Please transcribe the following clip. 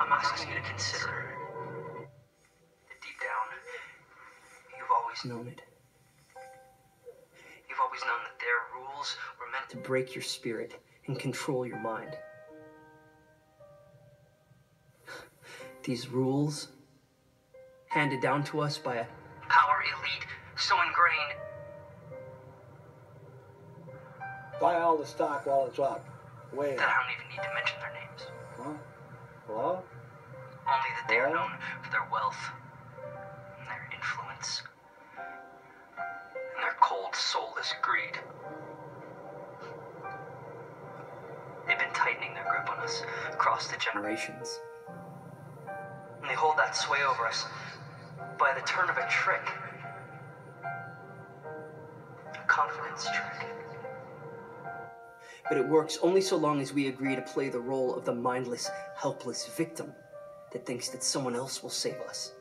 I'm asking you to consider that deep down, you've always known it. You've always known that their rules were meant to break your spirit and control your mind. These rules, handed down to us by a power elite so ingrained. Buy all the stock while it's up. Way That up. I don't even need to mention their names. Huh? Hello? Only that they are known for their wealth, and their influence, and their cold, soulless greed. They've been tightening their grip on us across the generations. And they hold that sway over us by the turn of a trick. A confidence trick. But it works only so long as we agree to play the role of the mindless, helpless victim that thinks that someone else will save us.